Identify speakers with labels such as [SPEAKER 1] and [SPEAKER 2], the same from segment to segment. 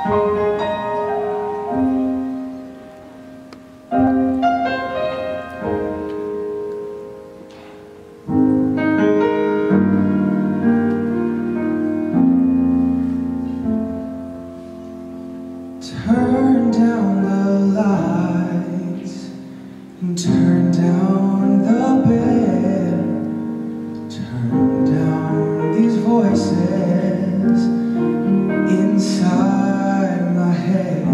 [SPEAKER 1] Turn down the lights and turn down the bed. Turn down these voices inside my head.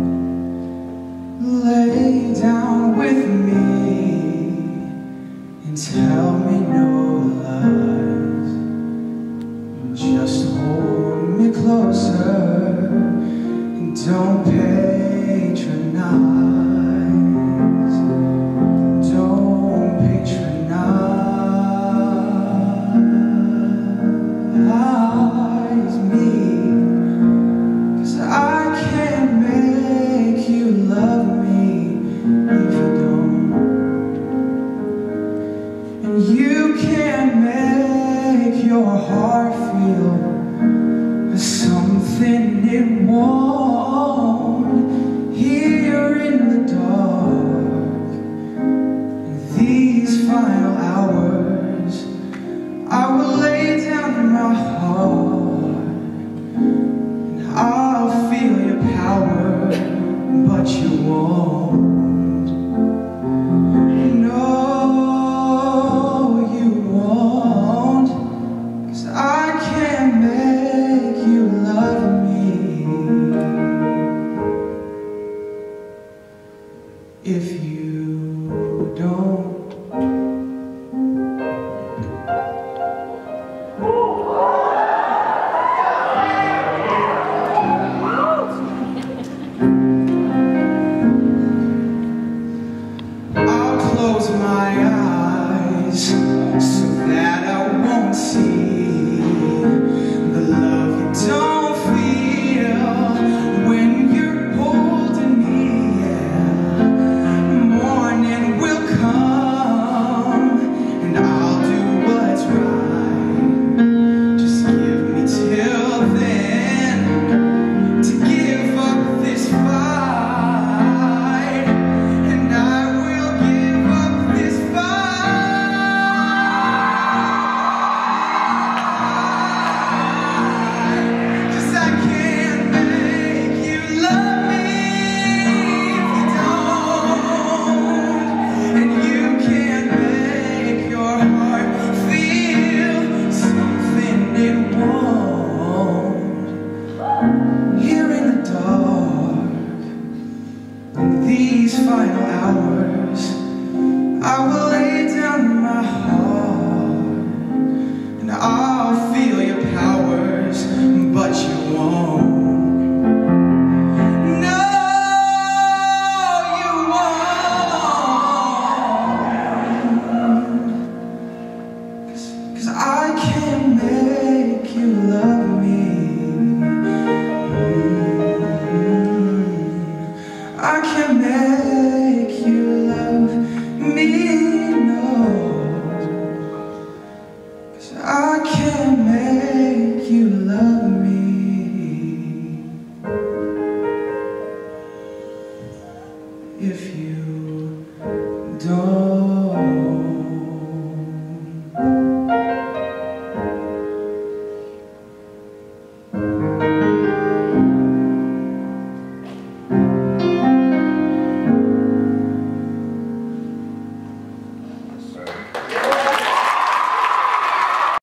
[SPEAKER 1] Lay down with me and tell me no lies. Just hold me closer. Don't patronize, don't patronize me, 'cause I can't make you love me if you don't, and you can't make your heart feel something it won't. Here in the dark, in these final hours, I will lay down my heart and I'll feel your power, but you won't. No, you won't, 'cause I can't make you love me if you don't. I'll close my eyes so that I won't see the love you don't feel when you're holding me. Yeah. Morning will come and I'll do what's right. Just give me till then to give up this fight, and I will give up this fight. Just I can't make you love me if you don't, and you can't make your heart feel something it won't. Here in the dark, in these final hours, I will lay down my heart and I'll feel your powers, but you won't.